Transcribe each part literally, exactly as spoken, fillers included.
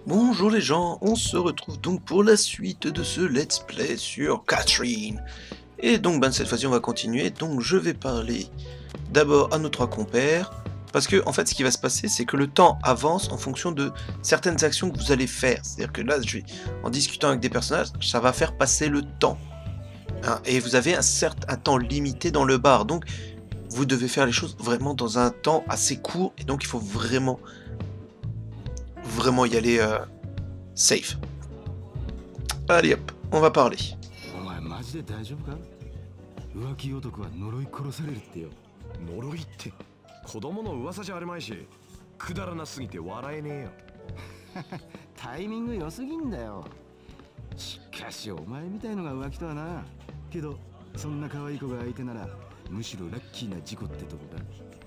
Bonjour les gens, on se retrouve donc pour la suite de ce let's play sur Catherine. Et donc ben, cette fois-ci on va continuer, donc je vais parler d'abord à nos trois compères, parce que en fait ce qui va se passer c'est que le temps avance en fonction de certaines actions que vous allez faire. C'est-à-dire que là, je vais, en discutant avec des personnages, ça va faire passer le temps. Hein, et vous avez un certain temps limité dans le bar, donc vous devez faire les choses vraiment dans un temps assez court, et donc il faut vraiment, vraiment y aller euh, safe. Allez hop, on va parler. お前マジで大丈夫か？浮気男は呪い殺されるってよ。 呪いって子供の噂じゃあるまいし、くだらなすぎて笑えねえよ。 タイミング良すぎんだよ。しかしお前みたいのが浮気とはな。けどそんな可愛い子が相手ならむしろラッキーな事故ってとこだ。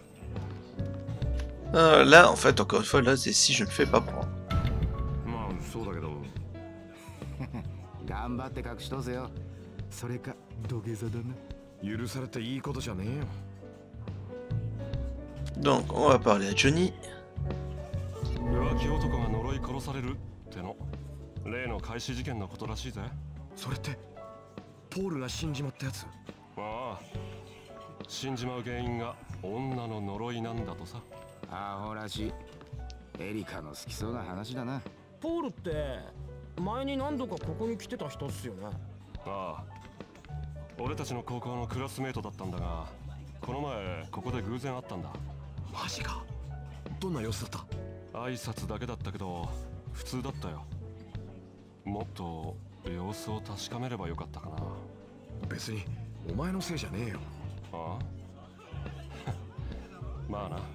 Euh, là, en fait, encore une fois, là, c'est si je ne fais pas prendre. まあそうだけど。 頑張って隠し通せよ。それか土下座だな。 許されていいことじゃねえよ。 Donc, on va parler à Johnny. 浮気男が呪い殺されるっての例の開始事件のことらしいぜ。それってポールが死んじまったやつ。ああ、死んじまう原因が女の呪いなんだとさ。 アホらしい。エリカの好きそうな話だな。 ポールって前に何度かここに来てた人っすよね。 ああ、俺たちの高校のクラスメートだったんだが、この前ここで偶然会ったんだ。マジか。どんな様子だった？挨拶だけだったけど普通だったよ。もっと様子を確かめればよかったかな。別にお前のせいじゃねえよ。ああまあな。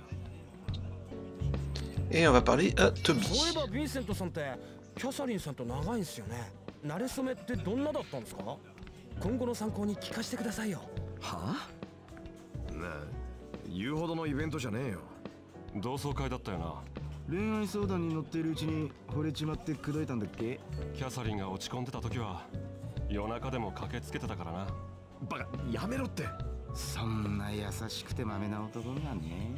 Et on va parler à そうい Toby. えばヴィンセントさんってキャサリンさんと長いんすよね。馴れ初めってどんなだったんですか？今後の参考に聞かせてくださいよ。 はあ？ねえ、言うほどのイベントじゃねえよ。同窓会だったよな。 恋愛相談に乗っているうちに惚れちまって口説いたんだっけ？ キャサリンが落ち込んでた時は夜中でも駆けつけてたからな。バカ、やめろって。 そんな優しくてまめな男がね。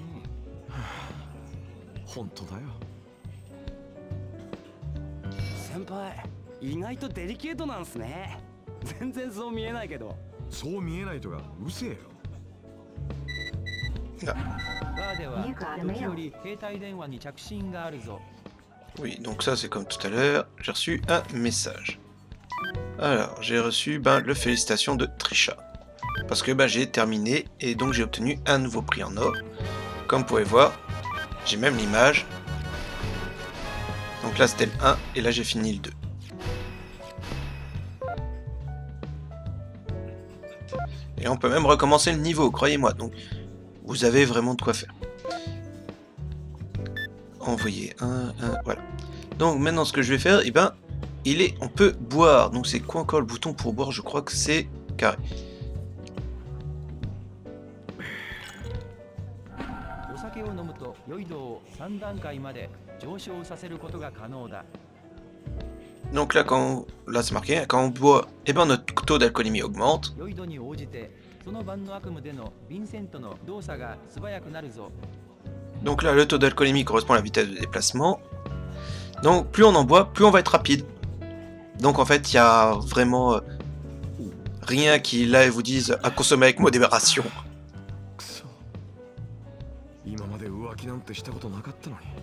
本当だよ。 先輩、意外とデリケートなんすね。全然そう見えないけど。 そう見えないとがうせえよ。 Ah. バーでは時折携帯電話に着信があるぞ。 Oui, donc ça c'est comme tout à l'heure, j'ai reçu un message. Alors, j'ai reçu ben, le félicitations de Trisha. Parce que ben, j'ai terminé et donc j'ai obtenu un nouveau prix en or. Comme vous pouvez voir, j'ai même l'image. Donc là c'était le un et là j'ai fini le deux. Et on peut même recommencer le niveau, croyez-moi. Donc vous avez vraiment de quoi faire. Envoyer un, un, voilà. Donc maintenant ce que je vais faire, eh ben, il est, on peut boire. Donc c'est quoi encore le bouton pour boire? Je crois que c'est carré. お酒を飲むと酔い度をさん段階まで上昇させることが可能だ。 Donc là quand, là c'est marqué, quand on boit, eh ben notre taux d'alcoolémie augmente. 酔い度に応じてその晩の悪夢でのヴィンセントの動作が素早くなるぞ。 Donc là le taux d'alcoolémie correspond à la vitesse de déplacement. Donc plus on en boit, plus on va être rapide. Donc en fait il y a vraiment euh, rien qui là vous dise à consommer avec modération. くそ。今まで浮気なんてしたことなかったのに。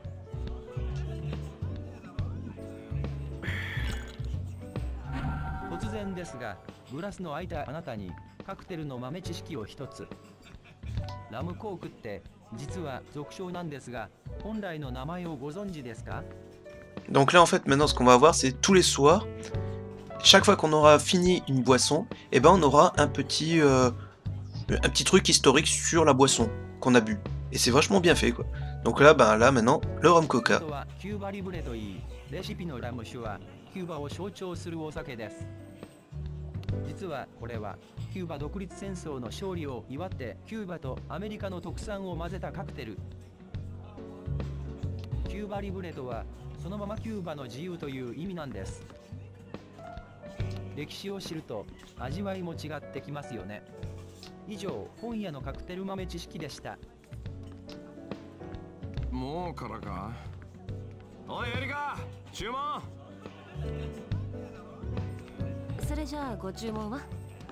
突然ですが、グラスの空いたあなたにカクテルの豆知識を一つ。ラムコークって実は俗称なんですが、本来の名前をご存知ですか？ Donc là en fait maintenant ce qu'on va voir c'est tous les soirs, chaque fois qu'on aura fini une boisson, eh ben on aura un petit, euh, un petit truc historique sur la boisson qu'on a bu. Et c'est vachement bien fait quoi. Donc là ben là maintenant le rhum coca. あとはキューバリブレといい、レシピのラム酒はキューバを象徴するお酒です。実はこれはキューバ独立戦争の勝利を祝ってキューバとアメリカの特産を混ぜたカクテル。キューバリブレとはそのままキューバの自由という意味なんです。歴史を知ると味わいも違ってきますよね。以上、本屋のカクテル豆知識でした。 もうからか。 おいエリカ、注文。 それじゃあご注文は？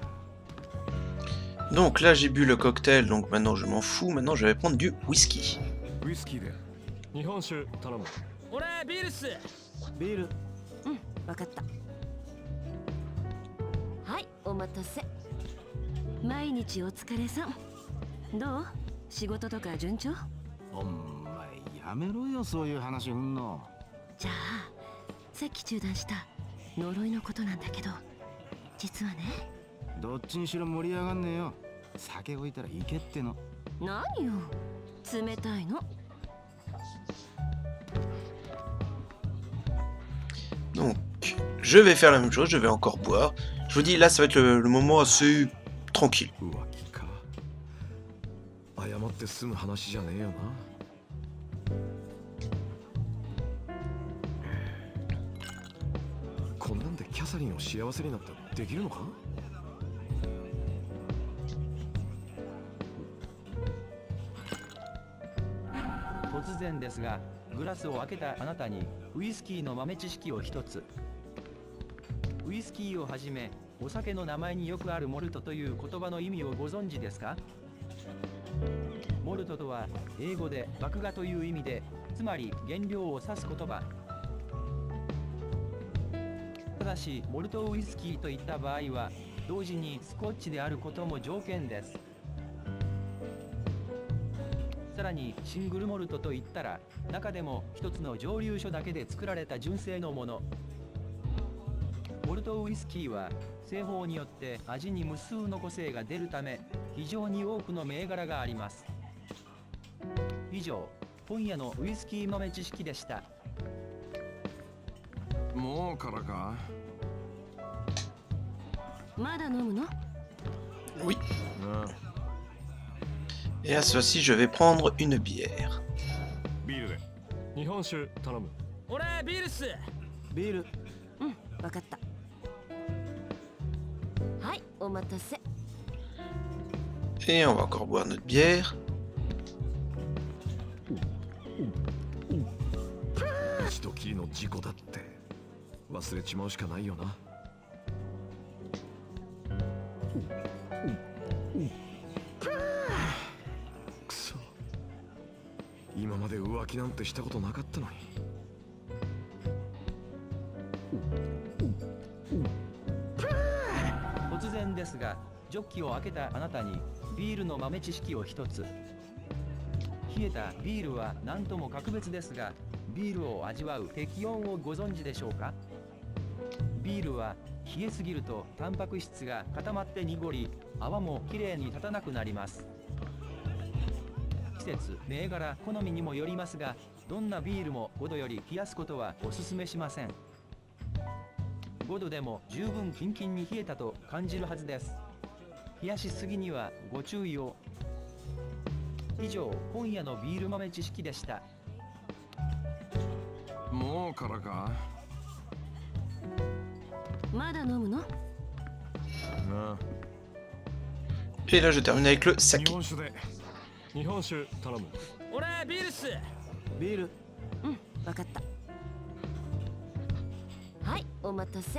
Donc là j'ai bu le cocktail, donc maintenant je m'en fous, maintenant je vais prendre du whisky. ウイスキーで日本酒頼む。 俺ビールっす。 ビール。 うん、わかった。はい、お待たせ。毎日お疲れさん。どう？仕事とか順調？ お前やめろよ、そういう話ふんの。 じゃあさっき中断した呪いのことなんだけど、実はね。 どっちにしろ盛り上がんねえよ。酒置いたらいけっての。 何よ、冷たいの。 Donc je vais faire la même chose, je vais encore boire. Je vous dis là ça va être le, le moment assez tranquille. 浮気か。謝って済む話じゃねえよな。こんなんでキャサリンを幸せになってできるのか？ 突然ですが、グラスを開けたあなたにウイスキーの豆知識を一つ。ウイスキーをはじめお酒の名前によくあるモルトという言葉の意味をご存知ですか？モルトとは英語で麦芽という意味で、つまり原料を指す言葉。ただしモルトウイスキーといった場合は同時にスコッチであることも条件です。さらにシングルモルトといったら中でも一つの蒸留所だけで作られた純正のもの。モルトウイスキーは製法によって味に無数の個性が出るため非常に多くの銘柄があります。以上、今夜のウイスキー豆知識でした。 もうからか？ まだ飲むの？ Oui. Et à ce ci je vais prendre une bière. ビールで日本酒頼む。 俺ビールっす。 ビール。 うん、わかった。はい、お待たせ。 Et on va encore boire notre bière. 一度きりの事故だって忘れちまうしかないよな。くそ、今まで浮気なんてしたことなかったのに。 突然ですが、ジョッキを開けたあなたにビールの豆知識を一つ。冷えたビールは何とも格別ですが、ビールを味わう適温をご存知でしょうか？ビールは冷えすぎるとタンパク質が固まって濁り、泡もきれいに立たなくなります。季節、銘柄、好みにもよりますが、どんなビールもごどより冷やすことはお勧めしません。ごどでも十分キンキンに冷えたと感じるはずです。冷やしすぎにはご注意を。以上、今夜のビール豆知識でした。 もうからか？ まだ飲むの？ Et là je termine avec le 日 sake. 本酒で日本酒頼む。 俺ビールっす。 ビール。 うん、わかった。はい、お待たせ。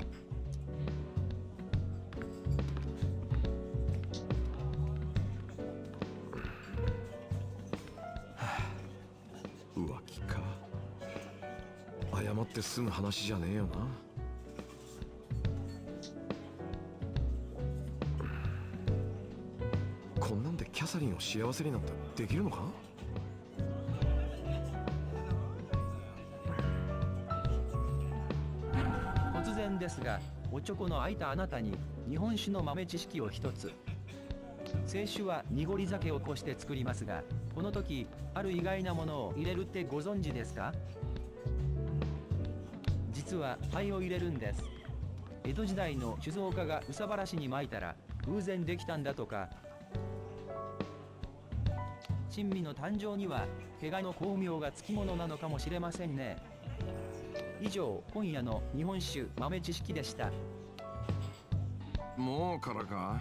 浮気か。謝って済む話じゃねえよな。こんなんでキャサリンを幸せになんてできるのか？ 突然ですが、おちょこの空いたあなたに日本酒の豆知識を一つ。清酒は濁り酒をこして作りますが、この時ある意外なものを入れるってご存知ですか？実は灰を入れるんです。江戸時代の酒造家が憂さ晴らしに撒いたら偶然できたんだとか。珍味の誕生には怪我の巧妙がつきものなのかもしれませんね。以上、今夜の日本酒豆知識でした。 もうからか？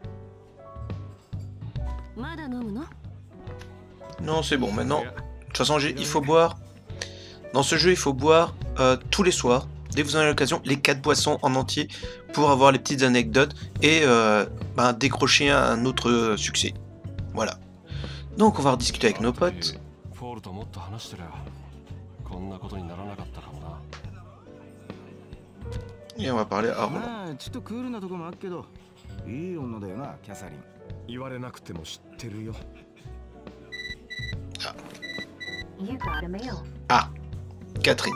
まだ飲むの？ Non c'est bon maintenant. De toute façon j'ai- il faut boire. Dans ce jeu, il faut boire euh, tous les soirs, dès que vous en avez l'occasion, les quatre boissons en entier pour avoir les petites anecdotes et euh, ben, décrocher un autre euh, succès. Voilà. Donc on va rediscuter avec nos potes. Et on va parler à Roland. まあちょっとクールなとこもあるけどいい女だよなキャサリン。 言われなくても知ってるよ。 Ah, Catherine.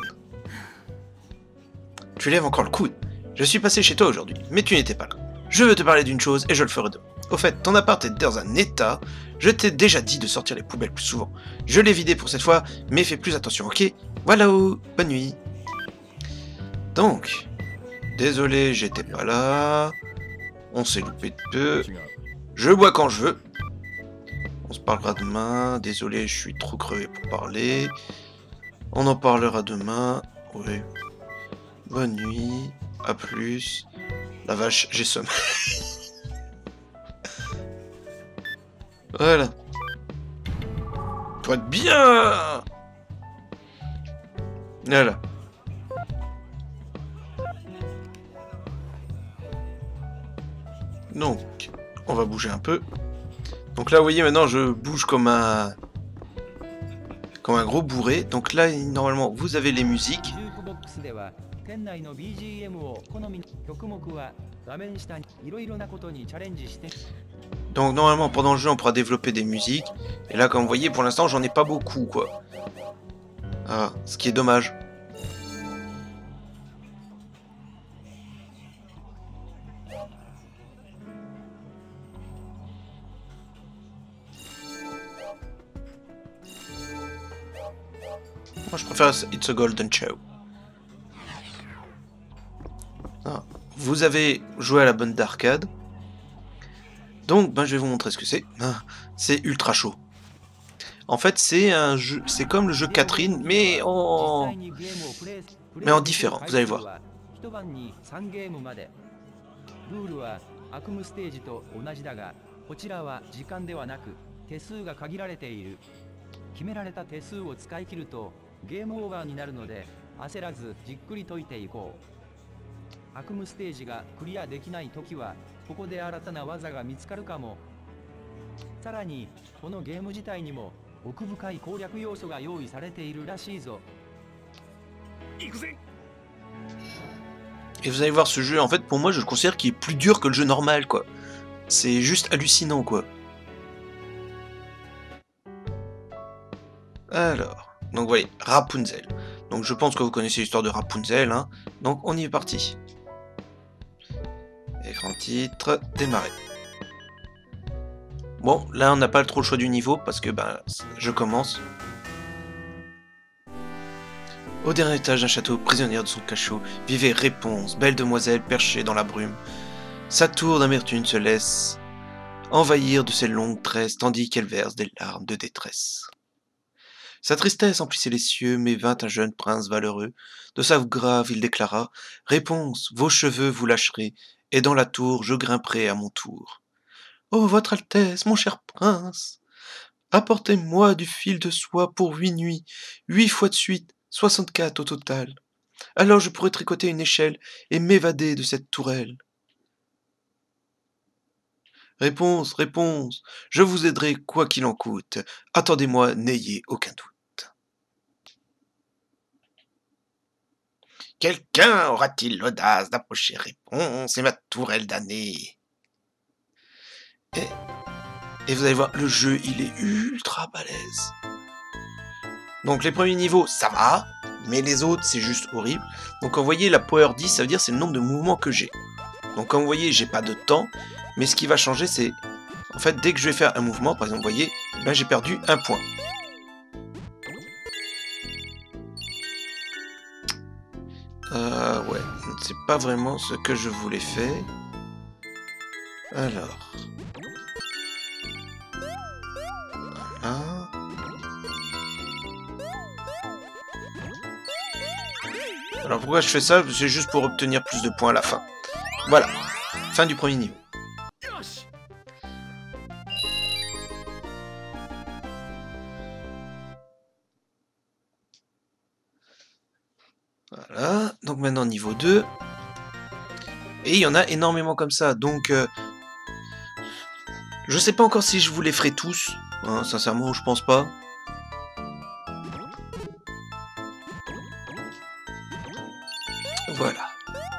Tu lèves encore le coude. Je suis passé chez toi aujourd'hui, mais tu n'étais pas là. Je veux te parler d'une chose et je le ferai demain. Au fait, ton appart est dans un état. Je t'ai déjà dit de sortir les poubelles plus souvent. Je l'ai vidé pour cette fois, mais fais plus attention, ok? Voilà, bonne nuit. Donc, désolé, j'étais pas là. On s'est loupé de peu. Je bois quand je veux. On se parlera demain. Désolé, je suis trop crevé pour parler. On en parlera demain. Oui. Bonne nuit. À plus. La vache, j'ai sommeil. Voilà. Toi de bien. Voilà. Donc, on va bouger un peu. Donc là, vous voyez, maintenant, je bouge comme un... comme un gros bourré. Donc là, normalement, vous avez les musiques. Donc normalement, pendant le jeu, on pourra développer des musiques. Et là, comme vous voyez, pour l'instant, j'en ai pas beaucoup, quoi. Ah, ce qui est dommage. Moi, je préfère It's a Golden Show. Ah, vous avez joué à la bonne d'arcade. Donc, ben, je vais vous montrer ce que c'est. Ah, c'est ultra chaud. En fait, c'est un jeu, c'est comme le jeu Catherine, mais en, mais en différent. Vous allez voir. Et vous allez voir ce jeu, en fait, pour moi, je le considère qu'il est plus dur que le jeu normal, quoi. C'est juste hallucinant, quoi. Alors, donc vous voyez, Rapunzel. Donc je pense que vous connaissez l'histoire de Rapunzel, hein. Donc on y est parti. Écran titre, démarrer. Bon, là on n'a pas trop le choix du niveau parce que ben je commence. Au dernier étage d'un château, prisonnière de son cachot, vivait Réponse, belle demoiselle perchée dans la brume. Sa tour d'amertume se laisse envahir de ses longues tresses, tandis qu'elle verse des larmes de détresse. Sa tristesse emplissait les cieux, mais vint un jeune prince valeureux. De sa voix grave, il déclara « Réponse, vos cheveux vous lâcherez, et dans la tour, je grimperai à mon tour. »« Oh, votre Altesse, mon cher prince, apportez-moi du fil de soie pour huit nuits, huit fois de suite, soixante-quatre au total. Alors je pourrai tricoter une échelle et m'évader de cette tourelle. » Réponse, réponse, je vous aiderai quoi qu'il en coûte. Attendez-moi, n'ayez aucun doute. Quelqu'un aura-t-il l'audace d'approcher Réponse et ma tourelle damnée? et, et vous allez voir, le jeu, il est ultra balèze. Donc les premiers niveaux, ça va, mais les autres, c'est juste horrible. Donc quand vous voyez la Power dix, ça veut dire c'est le nombre de mouvements que j'ai. Donc comme vous voyez, j'ai pas de temps. Mais ce qui va changer, c'est... En fait, dès que je vais faire un mouvement, par exemple, vous voyez, ben, j'ai perdu un point. Euh, ouais, c'est pas vraiment ce que je voulais faire. Alors... Voilà. Alors pourquoi je fais ça? C'est juste pour obtenir plus de points à la fin. Voilà, fin du premier niveau. Voilà, donc maintenant niveau deux. Et il y en a énormément comme ça, donc... Euh, je sais pas encore si je vous les ferai tous, hein, sincèrement je pense pas. Voilà.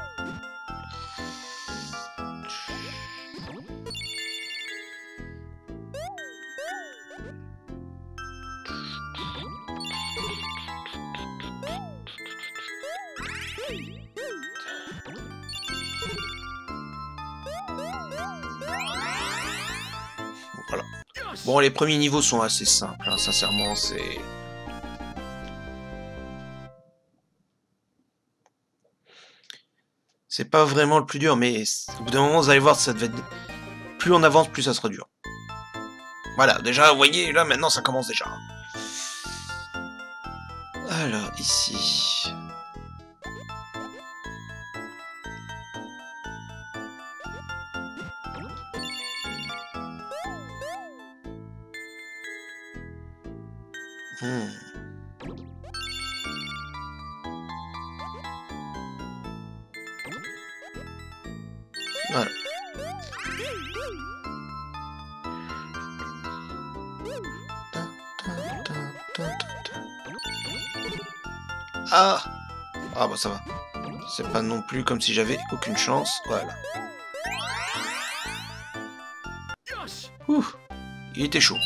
Voilà. Bon, les premiers niveaux sont assez simples, hein, sincèrement, c'est... C'est pas vraiment le plus dur, mais au bout d'un moment, vous allez voir, ça devait être... Plus on avance, plus ça sera dur. Voilà, déjà, vous voyez, là, maintenant, ça commence déjà. Alors, ici... Hmm. Voilà. Ah! Ah bah ça va. C'est pas non plus comme si j'avais aucune chance. Voilà. Ouh! Il était chaud.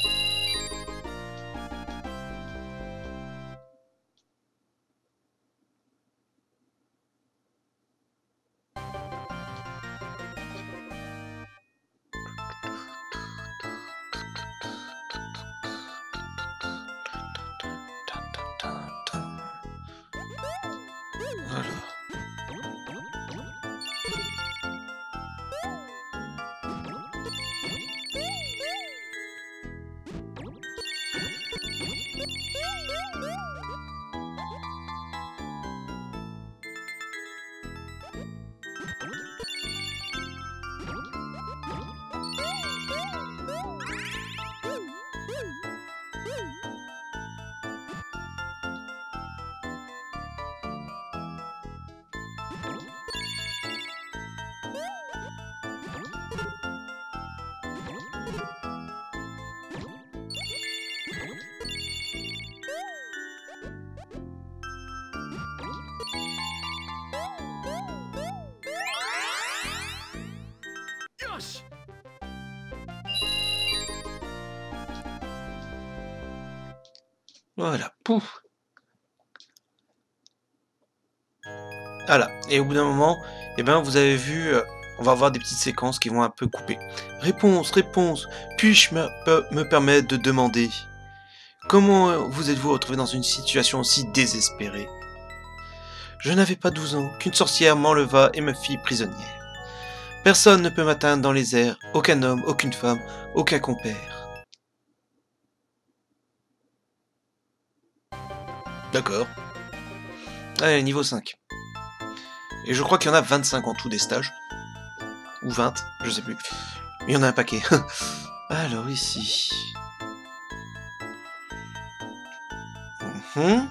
Voilà, pouf. Voilà, et au bout d'un moment, eh ben, vous avez vu, euh, on va avoir des petites séquences qui vont un peu couper. Réponse, réponse, puis-je me, pe- me permettre de demander comment euh, vous êtes-vous retrouvé dans une situation aussi désespérée? Je n'avais pas douze ans qu'une sorcière m'enleva et me fit prisonnière. Personne ne peut m'atteindre dans les airs, aucun homme, aucune femme, aucun compère. D'accord. Allez, niveau cinq. Et je crois qu'il y en a vingt-cinq en tout des stages. Ou vingt, je sais plus. Mais il y en a un paquet. Alors ici... Mmh.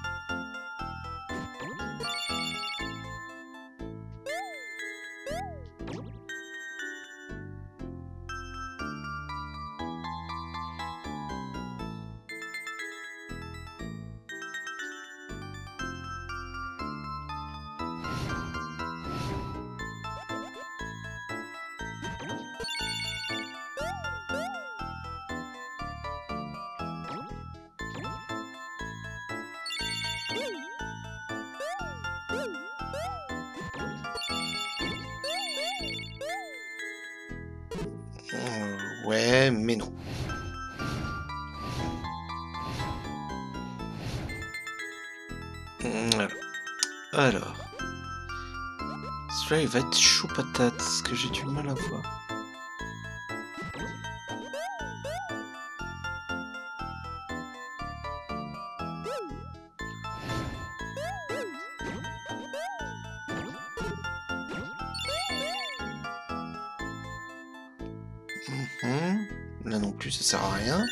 Euh, ouais, mais non. Voilà. Alors. Celui-là, il va être chaud patate, parce que j'ai du mal à voir. Mmh. Là non plus, ça sert à rien.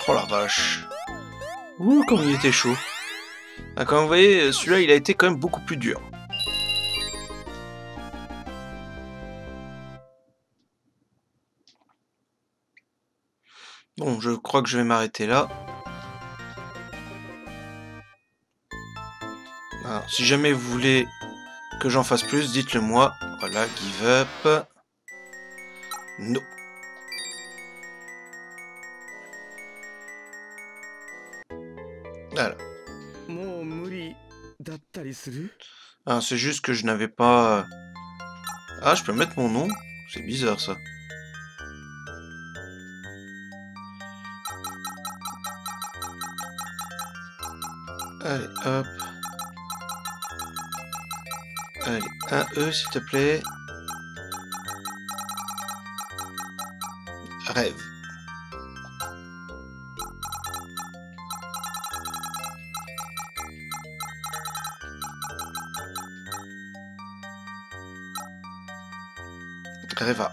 Oh la vache. Ouh, comme il était chaud. Ah, comme vous voyez, celui-là, il a été quand même beaucoup plus dur. Bon, je crois que je vais m'arrêter là. Alors, si jamais vous voulez que j'en fasse plus, dites-le moi. Voilà, give up. No. Voilà. Ah, c'est juste que je n'avais pas... Ah, je peux mettre mon nom? C'est bizarre, ça. Allez, hop. Allez, un E, s'il te plaît. Rêve. Rêva.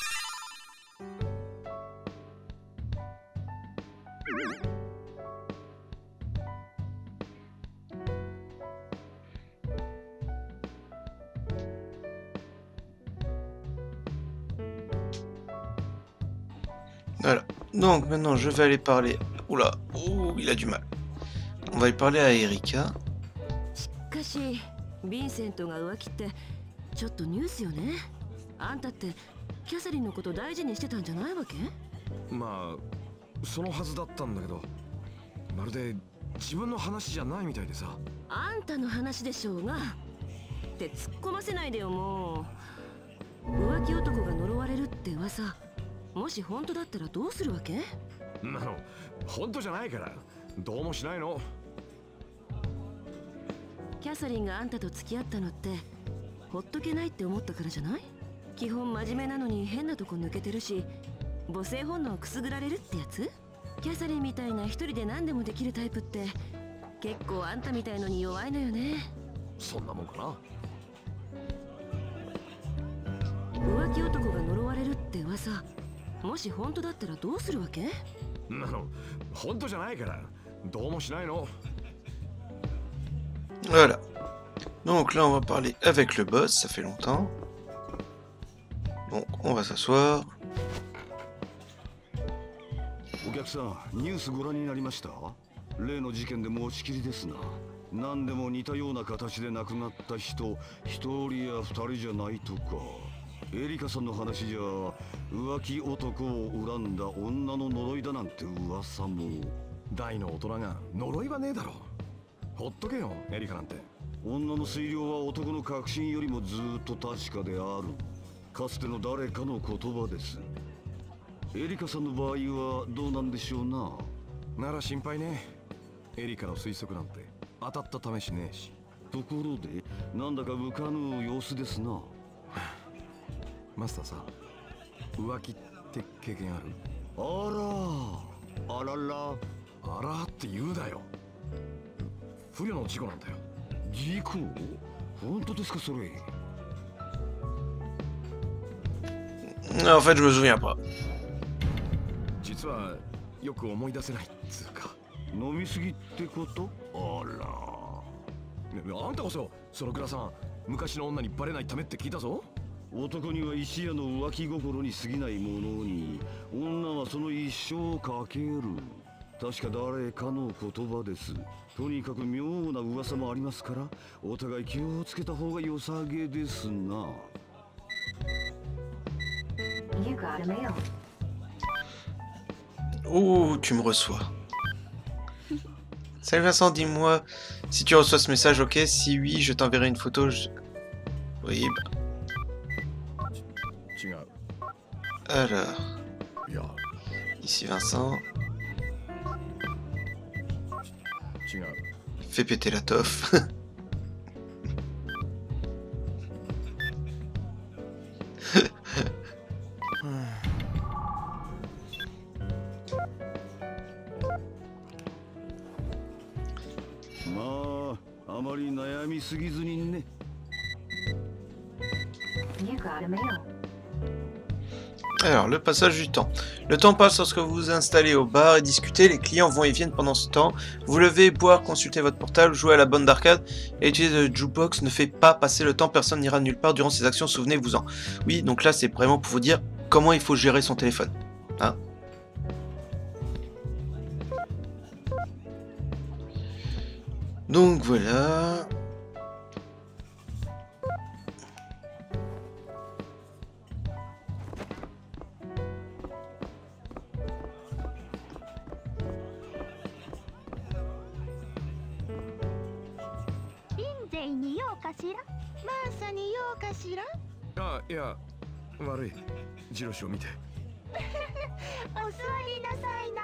Voilà. Donc maintenant je vais aller parler... Oula, ouh, il a du mal. On va aller parler à Erika. しかし、ヴィンセントが浮気ってちょっとニュースよね。あんたってキャサリンのこと大事にしてたんじゃないわけ？ まあそのはずだったんだけど、まるで自分の話じゃないみたいでさ。 あんたの話でしょうが。って突っ込ませないでよもう。浮気男が呪われるって噂。もし本当だったらどうするわけ？ なの本当じゃないからどうもしないの。 キャサリンがあんたと付き合ったのってほっとけないって思ったからじゃない？基本真面目なのに変なとこ抜けてるし母性本能をくすぐられるってやつ？キャサリンみたいな一人で何でもできるタイプって結構あんたみたいのに弱いのよね。 そんなもんかな。 浮気男が呪われるって噂、もし本当だったらどうするわけ？ なの本当じゃないからどうもしないの。 Voilà. Donc là, on va parler avec le boss, ça fait longtemps. Donc, on va s'asseoir. お客さん、ニュースご覧になりました？例の事件で持ちきりですな。何でも似たような形で亡くなった人、一人や二人じゃないとか。エリカさんの話じゃ、浮気男を恨んだ女の呪いだなんて噂も。 大の大人が呪いはねえだろ。 ほっとけよ、エリカなんて。 女の推量は男の確信よりもずっと確かである。かつての誰かの言葉です。エリカさんの場合はどうなんでしょうな。 なら心配ね。エリカの推測なんて当たった試しねえし。 ところで、なんだか浮かぬ様子ですな。 マスターさ、浮気って経験ある？ あら、あらら、 あらって言うだよ。 不慮の事故なんだよ。 事故？本当ですかそれ？ En fait, je me souviens pas. 実はよく思い出せないっつうか。 飲みすぎってこと？あら。あんたこそそのグラさん、昔の女にバレないためって聞いたぞ。 男には石屋の浮気心に過ぎないものに、女はその一生をかける。確か誰かの言葉です。 とにかく妙な噂もありますから、お互い気をつけた方が良さげですな。 Oh, tu me reçois. Salut Vincent, dis-moi si tu reçois ce message, ok? Si oui, je t'enverrai une photo. Je... Oui, bah. Alors. Ici Vincent. Fais péter la toffe. Ma, あまり悩みすぎずにね。 Alors, le passage du temps. Le temps passe lorsque vous vous installez au bar et discutez. Les clients vont et viennent pendant ce temps. Vous levez, boire, consulter votre portable, jouer à la bande d'arcade et utiliser le jukebox ne fait pas passer le temps. Personne n'ira nulle part durant ces actions, souvenez-vous-en. Oui, donc là, c'est vraiment pour vous dire comment il faut gérer son téléphone. Hein? Donc voilà. あ、いや、悪い。ジロシを見て。 お座りなさいな。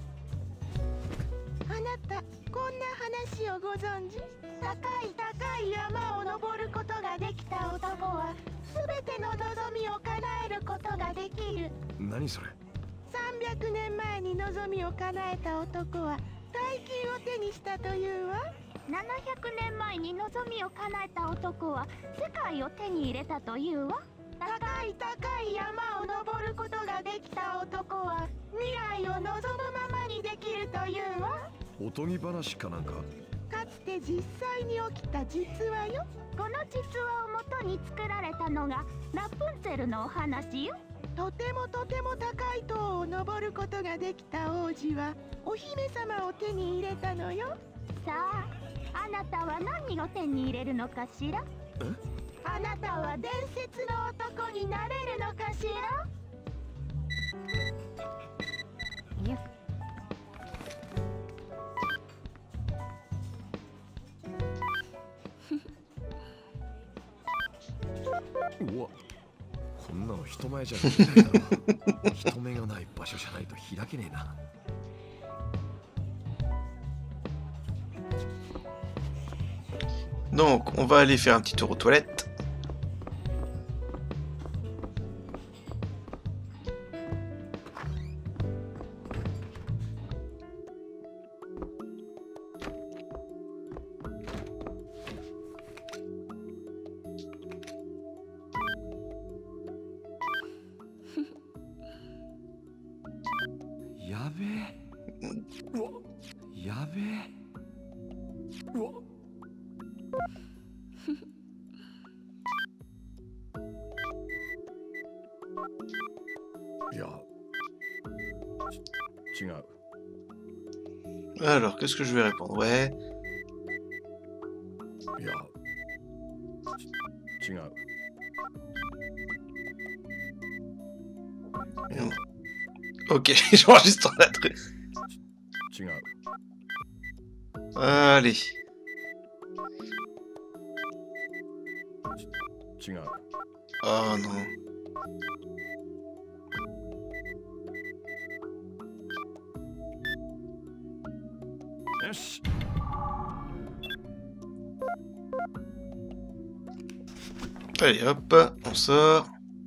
あなた、こんな話をご存知？高い高い山を登ることができた男は、すべての望みを叶えることができる。 何それ？ さんびゃくねんまえに望みを叶えた男は、大金を手にしたというわ。ななひゃくねんまえに望みを叶えた男は世界を手に入れたというわ。高い高い山を登ることができた男は未来を望むままにできるというわ。 おとぎ話かなんか？ かつて実際に起きた実話よ。この実話をもとに作られたのがラプンツェルのお話よ。とてもとても高い塔を登ることができた王子はお姫様を手に入れたのよ。さあ、あなたは何を手に入れるのかしら？あなたは伝説の男になれるのかしら？ うわ、こんなの人前じゃできないだろ。人目がない場所じゃないと開けねえな。 Donc, on va aller faire un petit tour aux toilettes. Alors, qu'est-ce que je vais répondre? Ouais. Ok, j'enregistre la truc. Allez. Oh non. Allez hop, on sort.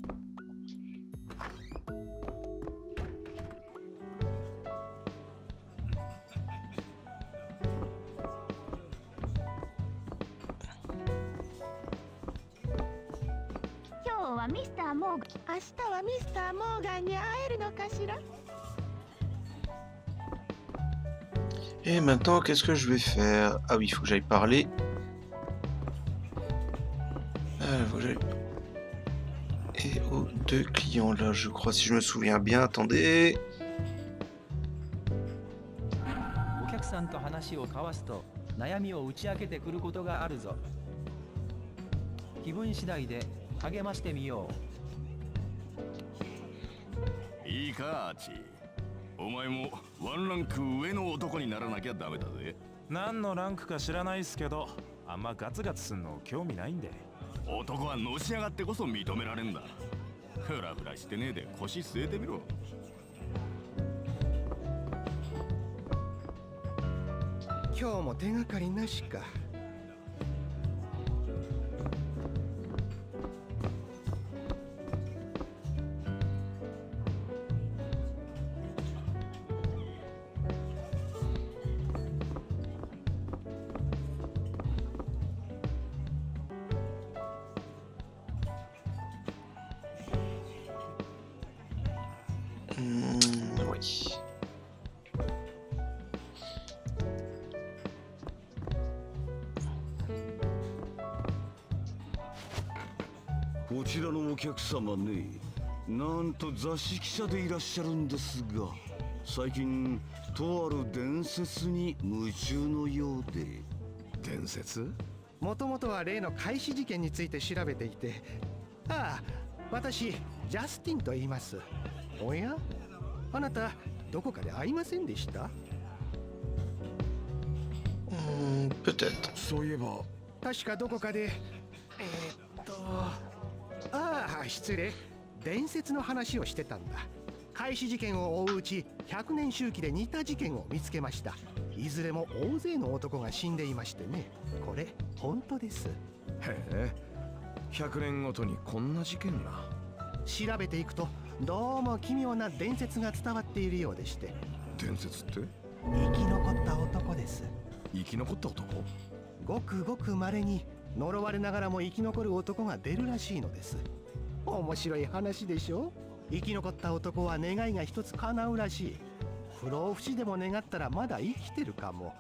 Et maintenant, qu'est-ce que je vais faire? Ah oui, il faut que j'aille parler. Ah, faut que j'aille... Et aux deux clients là, je crois, si je me souviens bien. Attendez. お客さんと話を交わすと悩みを打ち明けてくることがあるぞ。気分次第で励ましてみよう。いいか、アーチ。お前もワンランク上の男にならなきゃダメだぜ。 何のランクか知らないっすけど、あんまガツガツすんの興味ないんで。 男はのし上がってこそ認められんだ。フラフラしてねえで腰据えてみろ。 今日も手がかりなしか。 Mmh, oui. こちらのお客様ね、なんと雑誌記者でいらっしゃるんですが、最近とある伝説に夢中のようで。 伝説？もともとは例の開始事件について調べていて、ああ、私ジャスティンと言います。おや、あなたどこかで会いませんでした？ Hmm, peut-être. そういえば確かどこかで、えー、っと、ああ、失礼。伝説の話をしてたんだ。開始事件を追ううちひゃくねん周期で似た事件を見つけました。いずれも大勢の男が死んでいましてね。これ本当です。 へえ、ひゃくねんごとにこんな事件が。 調べていくとどうも奇妙な伝説が伝わっているようでして。 伝説って？ 生き残った男です。 生き残った男？ ごくごく稀に呪われながらも生き残る男が出るらしいのです。面白い話でしょ。生き残った男は願いが一つ叶うらしい。不老不死でも願ったらまだ生きてるかも。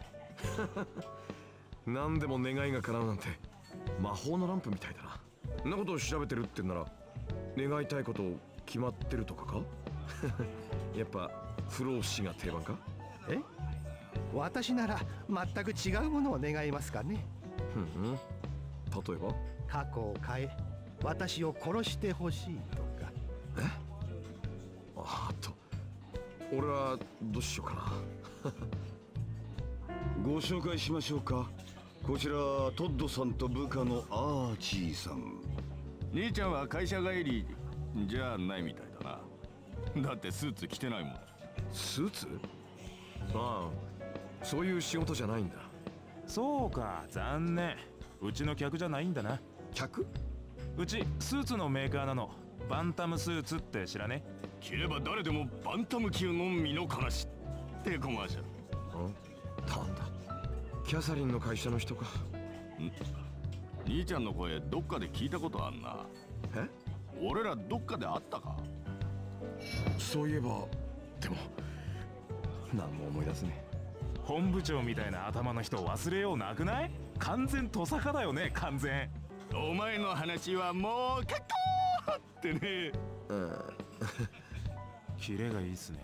何でも願いが叶うなんて魔法のランプみたいだな。そんなことを調べてるってんなら願いたいこと決まってるとかか？やっぱ不老不死が定番か？ え？私なら全く違うものを願いますかね。 ふんふん。例えば？ 過去を変え私を殺してほしいとか。 え？あーっと俺はどうしようかな。 ご紹介しましょうか。こちらトッドさんと部下のアーチーさん。 兄ちゃんは会社帰りじゃないみたいだな。だってスーツ着てないもん。 スーツ？ああ、そういう仕事じゃないんだ。 そうか、残念。うちの客じゃないんだな。 客？ うちスーツのメーカーなの。バンタムスーツって知らね？ 着れば誰でもバンタム級の身のこなしってコマーシャル。 なんだ、キャサリンの会社の人か。 ん？兄ちゃんの声どっかで聞いたことあんな。 え？ 俺らどっかで会ったか？ そういえば、でも何も思い出せねえ。 本部長みたいな頭の人を忘れようなくない？完全トサカだよね、完全。 お前の話はもうカッコーってね。 うん。 キレがいいっすね。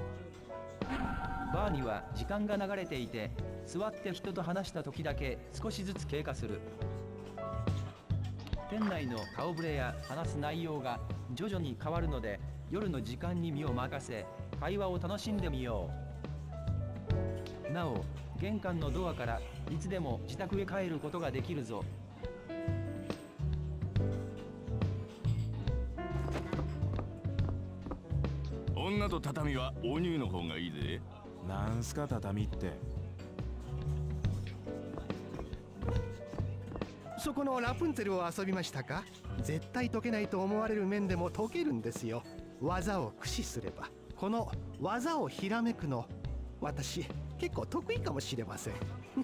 バーには時間が流れていて、座って人と話した時だけ少しずつ経過する。店内の顔ぶれや話す内容が徐々に変わるので、夜の時間に身を任せ会話を楽しんでみよう。なお玄関のドアからいつでも自宅へ帰ることができるぞ。 女と畳はお乳の方がいいぜ。 なんすか畳って。 そこのラプンツェルを遊びましたか？絶対解けないと思われる面でも解けるんですよ。技を駆使すれば。この技をひらめくの、私結構得意かもしれません。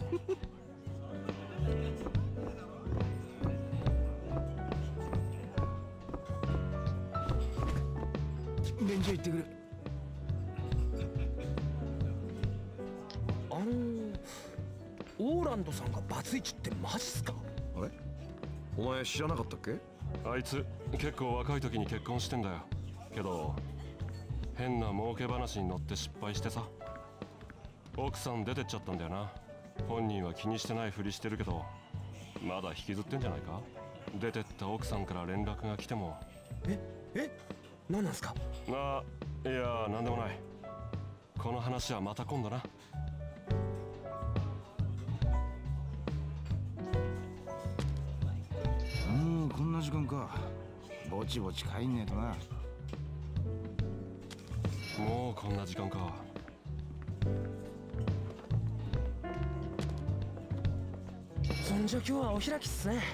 便所行ってくる。あのー、オーランドさんがバツイチってマジっすか？ あれ？お前知らなかったっけ？ あいつ結構若い時に結婚してんだよ。けど変な儲け話に乗って失敗してさ、奥さん出てっちゃったんだよな。本人は気にしてないふりしてるけど、まだ引きずってんじゃないか。出てった奥さんから連絡が来ても。 ええ何なんすか？ あ、いや、なんでもない。この話はまた今度な。 もうこんな時間か。ぼちぼち帰んねえとな。 もうこんな時間か。 そんじゃ今日はお開きっすね。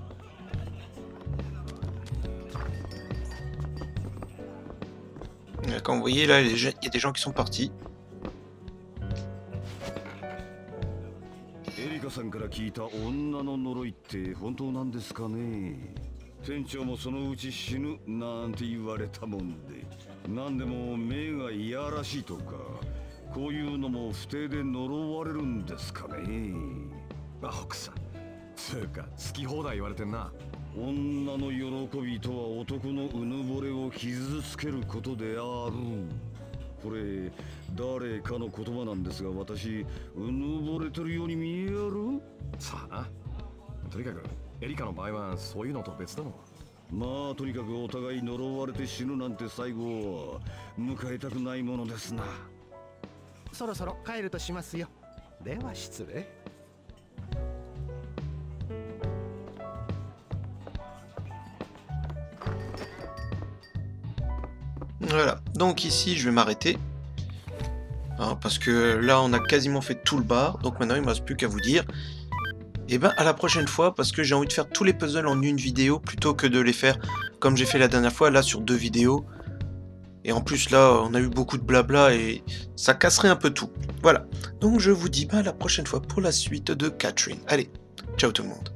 Comme vous voyez là, il y a des gens qui sont partis. エリカさんから聞いた女の呪いって本当なんですかね？ 店長もそのうち死ぬなんて言われたもんで、何でも目がいやらしいとか、こういうのも不定で呪われるんですかね。 あ、奥さんつうか好き放題言われてんな。 女の喜びとは男のうぬぼれを傷つけることである。これ誰かの言葉なんですが、私うぬぼれてるように見える。 さあな、とにかくエリカの場合はそういうのと別だろ。 まあとにかくお互い呪われて死ぬなんて最後は迎えたくないものですな。 そろそろ帰るとしますよ。では失礼。 Voilà, donc ici je vais m'arrêter. Hein, parce que là on a quasiment fait tout le bar, donc maintenant il ne me reste plus qu'à vous dire. Et ben à la prochaine fois, parce que j'ai envie de faire tous les puzzles en une vidéo, plutôt que de les faire comme j'ai fait la dernière fois, là sur deux vidéos. Et en plus là on a eu beaucoup de blabla et ça casserait un peu tout. Voilà, donc je vous dis ben, à la prochaine fois pour la suite de Catherine. Allez, ciao tout le monde.